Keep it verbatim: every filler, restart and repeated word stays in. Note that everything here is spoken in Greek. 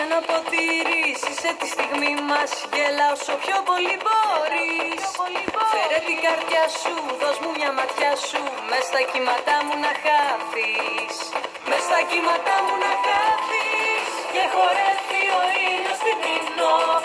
να ποτηρήσεις σε τη στιγμή μας. Γέλα όσο πιο πολύ μπορείς. Φέρε την καρδιά σου, δώσ' μου μια ματιά σου. Μες στα κύματά μου να χάθεις. Μες στα κύματά μου να χάθεις. Και χορεύει ο ήλιος στην ύμνο.